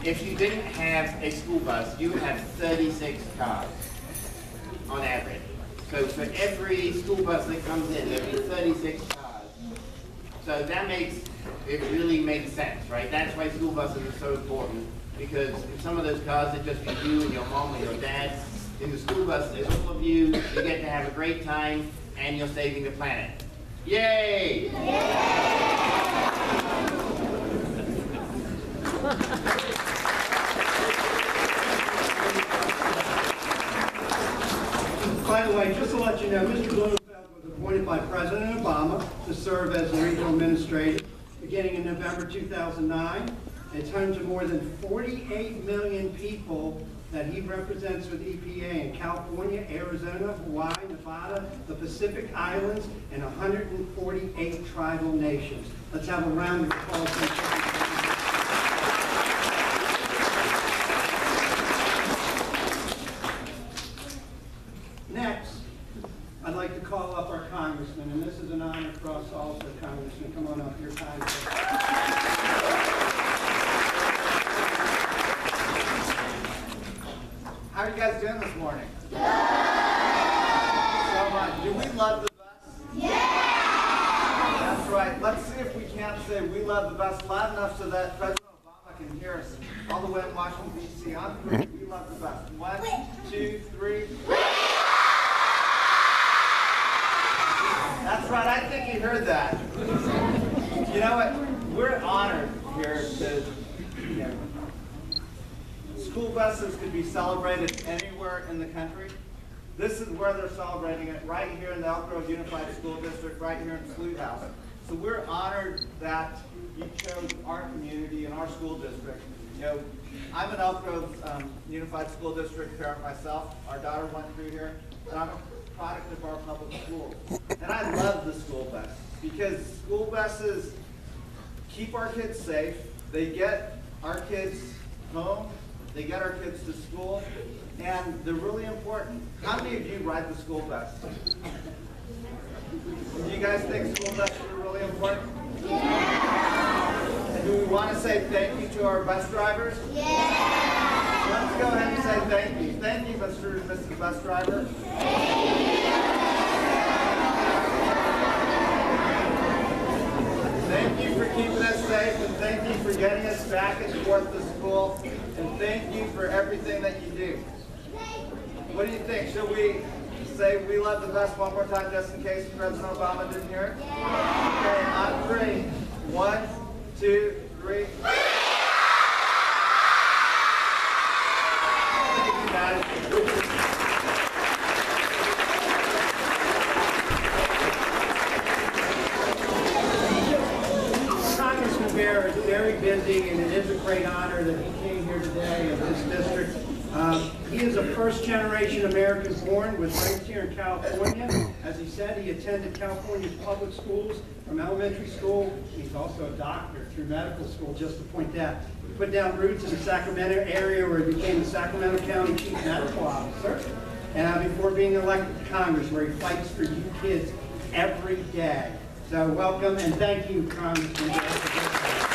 if you didn't have a school bus, you would have 36 cars on average. So for every school bus that comes in, there'll be 36 cars. So that it really makes sense, right? That's why school buses are so important, because if some of those cars are just for you and your mom and your dad, in the school bus, there's all of you, you get to have a great time, and you're saving the planet. Yay! By the way, just to let you know, Mr. Blumenfeld was appointed by President Obama to serve as the regional administrator beginning in November 2009. It's home to more than 48 million people that he represents with EPA in California, Arizona, Hawaii, Nevada, the Pacific Islands, and 148 tribal nations. Let's have a round of applause. Next, I'd like to call up our congressman, and this is an honor for us also, Congressman. Come on up here, Congressman. How are you guys doing this morning? Good! So much. Do we love the bus? Yeah! That's right. Let's see if we can't say we love the bus loud enough so that President Obama can hear us all the way in Washington, D.C. On three, we love the bus. 1, 2, 3. That's right. I think you heard that. You know what? We're honored here to, school buses could be celebrated anywhere in the country. This is where they're celebrating it, right here in the Elk Grove Unified School District, right here in Sloughhouse. So we're honored that you chose our community and our school district. You know, I'm an Elk Grove Unified School District parent myself. Our daughter went through here, and I'm a product of our public schools. And I love the school bus because school buses keep our kids safe. They get our kids home. They get our kids to school, and they're really important. How many of you ride the school bus? Do you guys think school buses are really important? Yeah! And do we want to say thank you to our bus drivers? Yeah! Let's go ahead and say thank you. Thank you, Mr. and Mrs. Bus Driver. Thank you for keeping us safe, and thank you for getting us back and forth to school. And thank you for everything that you do. What do you think? Should we say we love the bus one more time just in case President Obama didn't hear it? Yeah. Okay, on 3. 1, 2, 3. Thank you, guys. Congressman Bera is very busy, and it is a great honor that he came here today in this district. He is a first-generation American born with roots here in California. As he said, he attended California's public schools from elementary school. He's also a doctor through medical school, just to point that. He put down roots in the Sacramento area where he became the Sacramento County Chief Medical Officer. And before being elected to Congress, where he fights for you kids every day. So welcome and thank you, Congressman Bera.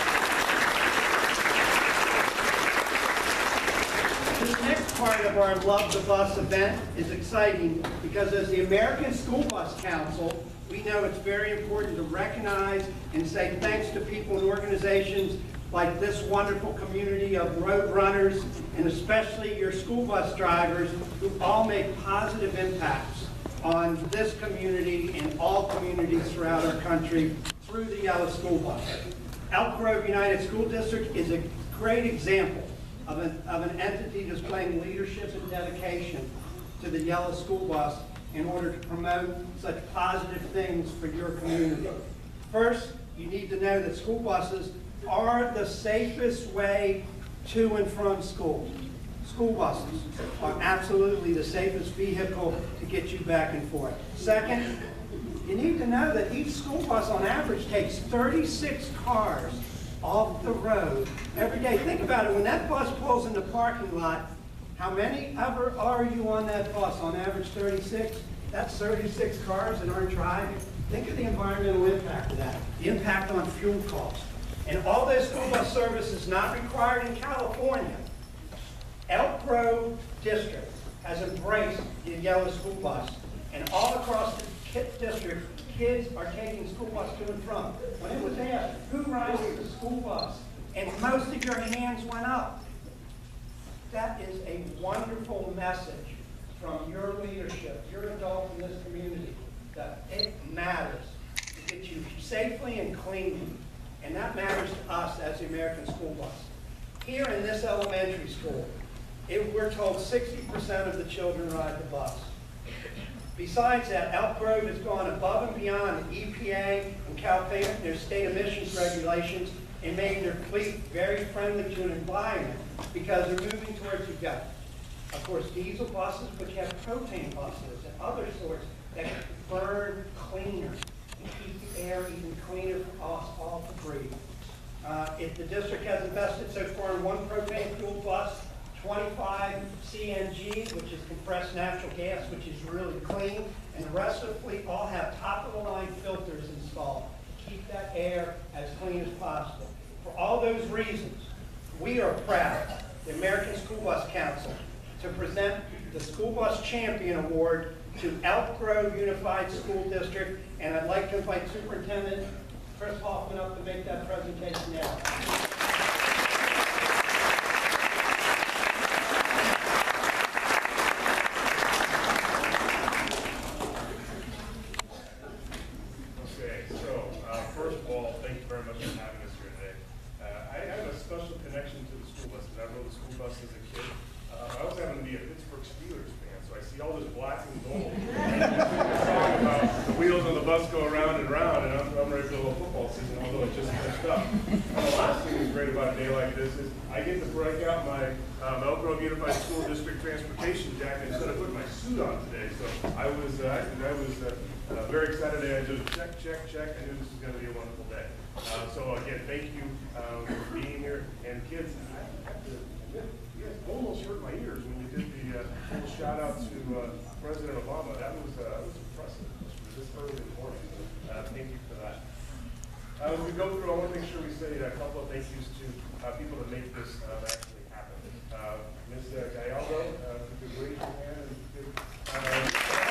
This next part of our Love the Bus event is exciting because as the American School Bus Council, we know it's very important to recognize and say thanks to people and organizations like this wonderful community of road runners and especially your school bus drivers who all make positive impacts on this community and all communities throughout our country through the yellow school bus. Elk Grove United School District is a great example of an entity displaying leadership and dedication to the yellow school bus in order to promote such positive things for your community. First, you need to know that school buses are the safest way to and from school. School buses are absolutely the safest vehicle to get you back and forth. Second, you need to know that each school bus on average takes 36 cars off the road every day. Think about it, when that bus pulls in the parking lot, how many ever are you on that bus? On average 36? That's 36 cars that aren't driving. Think of the environmental impact of that, the impact on fuel costs. And although school bus service is not required in California, Elk Grove District has embraced the yellow school bus, and all across the district, kids are taking school bus to and from. When it was asked, who rides the school bus? And most of your hands went up. That is a wonderful message from your leadership, your adults in this community, that it matters to get you safely and cleanly. And that matters to us as the American school bus. Here in this elementary school, we're told 60% of the children ride the bus. Besides that, Elk Grove has gone above and beyond the EPA and Calpert, their state emissions regulations, and made their fleet very friendly to an environment because they're moving towards, you've got, of course, diesel buses, but you have propane buses and other sorts that burn cleaner and keep the air even cleaner for us all to breathe. If the district has invested so far in one propane fuel bus, 25 CNG, which is compressed natural gas, which is really clean, and the rest of the fleet all have top-of-the-line filters installed to keep that air as clean as possible. For all those reasons, we are proud, the American School Bus Council, to present the School Bus Champion Award to Elk Grove Unified School District, and I'd like to invite Superintendent Chris Hoffman up to make that presentation now. First of all, thank you very much for having us here today. I have a special connection to the school bus because I rode the school bus as a kid. I also happen to be a Pittsburgh Steelers fan, so I see all this black and gold. Talking about the wheels on the bus go around and around, and I'm ready for the whole football season, although it's just finished up. And the last thing that's great about a day like this is I get to break out my Elk Grove Unified School District transportation jacket instead of putting my suit on today. So I was very excited today. I just check. I knew this was going to be a wonderful day. So again, thank you for being here. And kids, you guys almost hurt my ears when you did the little shout out to President Obama. That was impressive. This early in the morning. Thank you for that. As we go through, I want to make sure we say a couple of thank yous to people that make this actually happen. Ms. Gallardo, if you could raise your hand and you could,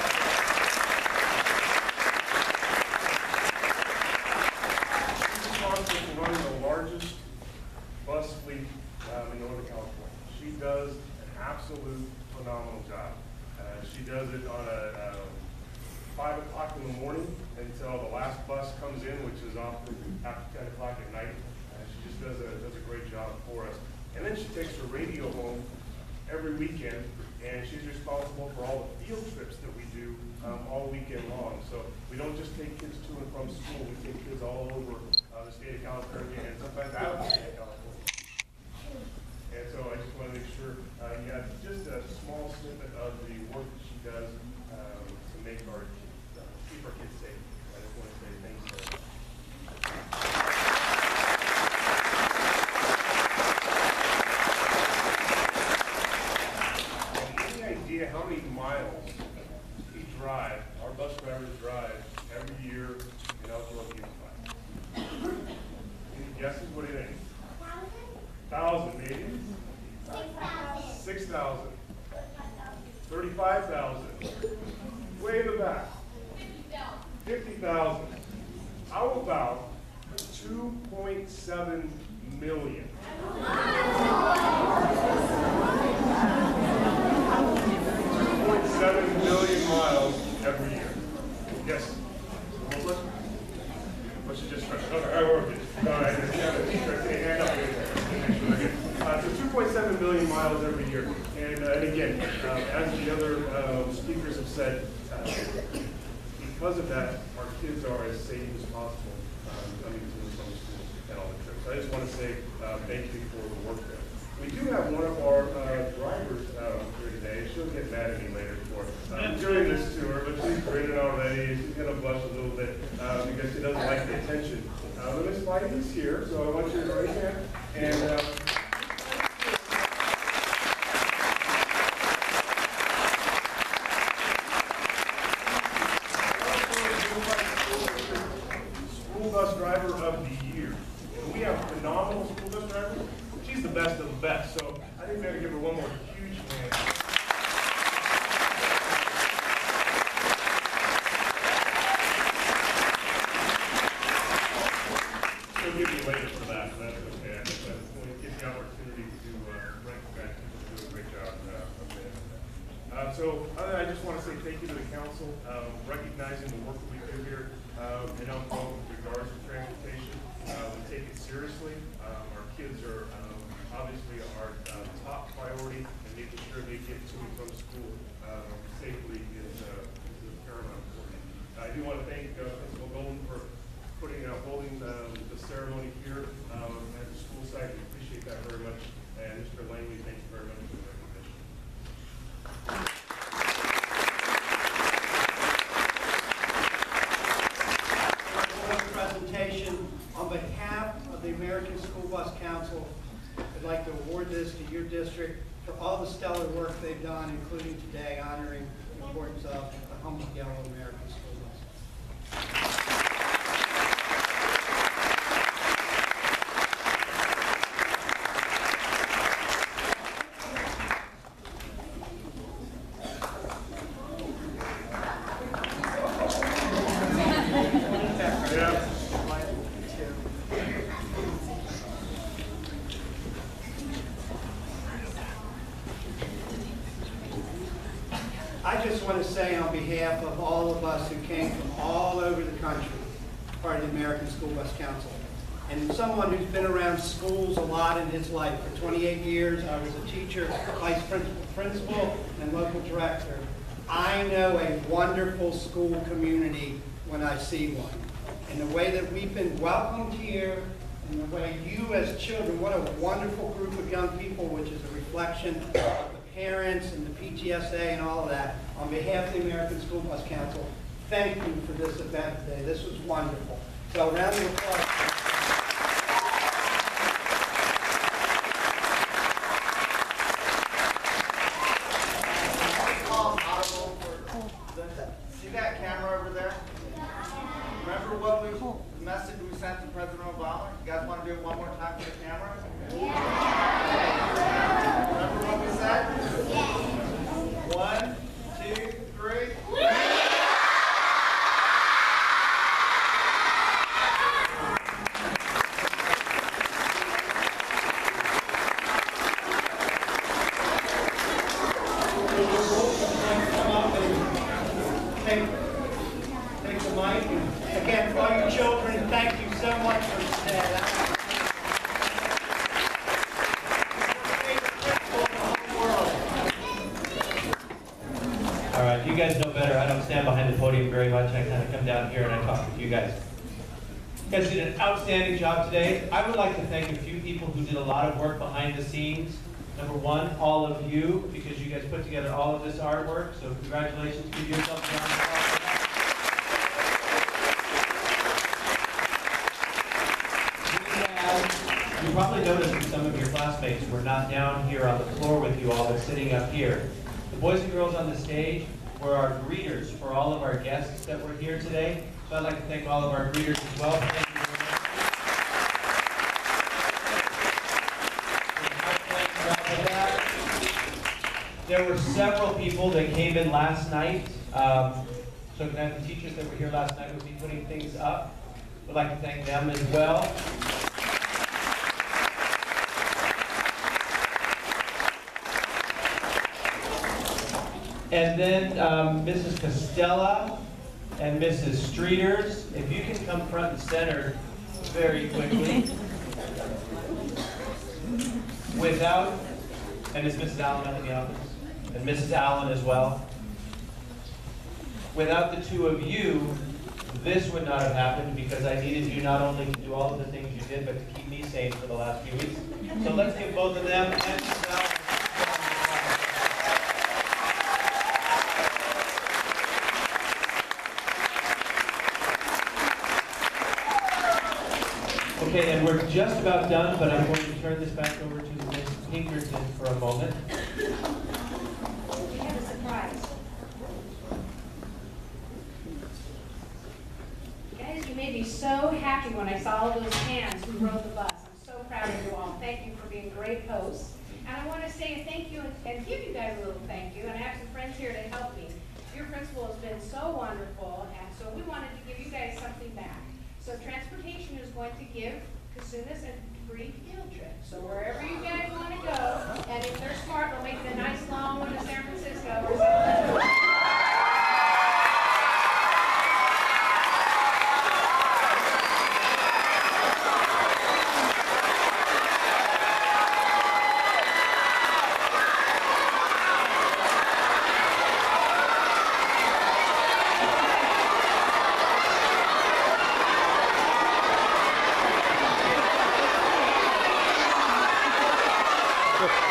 for running the largest bus fleet in Northern California. She does an absolute phenomenal job. She does it on a 5 o'clock in the morning until the last bus comes in, which is often after 10 o'clock at night. She just does a great job for us. And then she takes her radio home every weekend, and she's responsible for all the field trips that we do all weekend long. So we don't just take kids to and from school, we take kids all over the state of California and sometimes out of the state of California. And so I just want to make sure you have just a small snippet of the work that she does to make our keep our kids safe. I just want to say thanks to her. Any idea how many miles we drive, our bus drivers drive every year in Elk Grove Unified? Any guesses? What do you think? 1,000 maybe? 6,000. 35,000. Way in the back. 50,000. How about 2.7 million? 2.7 million miles every year. Yes? Melissa? What's your just question? Okay, I worked it. No, I understand it. Hand up. So 2.7 million miles every year. And again, as the other speakers have said, because of that, our kids are as safe as possible coming to and from school and all the trips. So I just want to say thank you for the work there. We do have one of our drivers here today. She'll get mad at me later for during this tour, but she's grinning already. She's going to blush a little bit because she doesn't like the attention. Ms. White is here, so I want you to raise your hand. And School Bus Driver of the Year. And we have I just want to say thank you to the council, recognizing the work that we do here in Elk Grove with regards to transportation. We take it seriously. Our kids are obviously our top priority, and making sure they get to and from school safely is paramount important. I do want to thank Principal Golden for holding the ceremony here at the school site. We appreciate that very much. And Mr. Langley, thank you very much for the recognition. Presentation on behalf of the American School Bus Council. I'd like to award this to your district for all the stellar work they've done, including today honoring the importance of the humble yellow American school bus. I just want to say on behalf of all of us who came from all over the country, part of the American School Bus Council, and someone who's been around schools a lot in his life. For 28 years, I was a teacher, vice principal, and local director. I know a wonderful school community when I see one. And the way that we've been welcomed here, and the way you as children, what a wonderful group of young people, which is a reflection of the parents and the PTSA and all of that. On behalf of the American School Bus Council, thank you for this event today. This was wonderful. So round of applause. See that camera over there? Remember the message we sent to President Obama? You guys want to do it one more time for the camera? Remember what we said? 1, 2, 3. Take the mic. Again, for all you children, thank you so much for that. All right, you guys know better. I don't stand behind the podium very much. I kind of come down here and I talk with you guys. You guys did an outstanding job today. I would like to thank a few people who did a lot of work behind the scenes. Number one, all of you, because you guys put together all of this artwork. So congratulations. Give yourself a round of applause. You probably noticed that some of your classmates were not down here on the floor with you all, but sitting up here. The boys and girls on the stage were our greeters for all of our guests that were here today. So I'd like to thank all of our greeters as well. Thank you very much. There were several people that came in last night. So can I have the teachers that were here last night will be putting things up. I'd like to thank them as well. And then Mrs. Costella and Mrs. Streeters, if you can come front and center very quickly. Without, and is Mrs. Allen up in the office? And Mrs. Allen as well. Without the two of you, this would not have happened because I needed you not only to do all of the things you did, but to keep me sane for the last few weeks. So let's give both of them and Mrs. Allen. Okay, and we're just about done, but I'm going to turn this back over to Ms. Pinkerton for a moment. We have a surprise. Guys, you made me so happy when I saw all those hands who rode the bus. I'm so proud of you all. Thank you for being great hosts. And I want to say a thank you and give you guys a little thank you. And I have some friends here to help me. Your principal has been so wonderful, and so we wanted to give you guys something back. So transportation is going to give Cosumnes a free field trip. So wherever you guys want to go, and if they're smart, they'll make it a nice long one to San Francisco or something.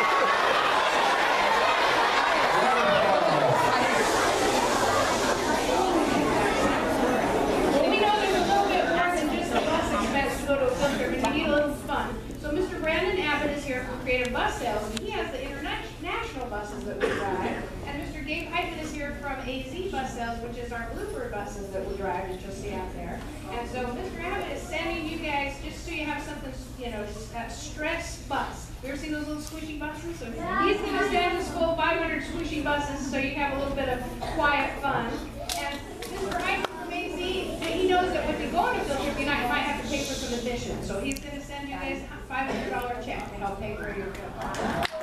We know there's a little bit more than just a bus expense to go to a field trip, and we need a little fun. So Mr. Brandon Abbott is here from Creative Bus Sales, and he has the international buses that we drive. And Mr. Gabe Hyman is here from AZ Bus Sales, which is our Bluebird buses that we drive, that you'll see out there. And so Mr. Abbott is sending you guys, just so you have something, you know, that stress bus. You ever seen those little squishy buses? So he's going to send the school 500 squishy buses so you can have a little bit of quiet fun. And Mr. Hyman from AZ, he knows that when you go on a field trip, you might have to pay for some admission. So he's going to send you guys a $500 check to help pay for your field trip.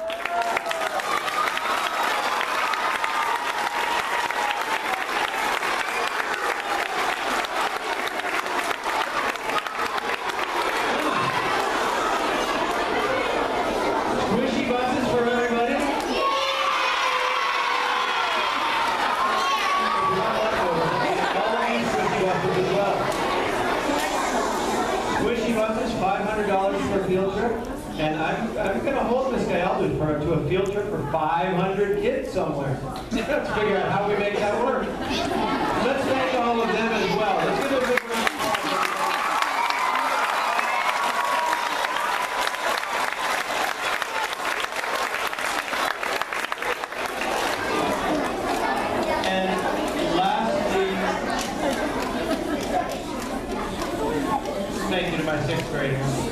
Squishy buses for everybody? Squishy buses, $500 for a field trip. And I'm going to hold Miss Galdo to a field trip for 500 kids somewhere. Let's figure out how we make that work. Let's thank all of them as well. Let's give them a big round of applause. And lastly, thank you to my 6th graders.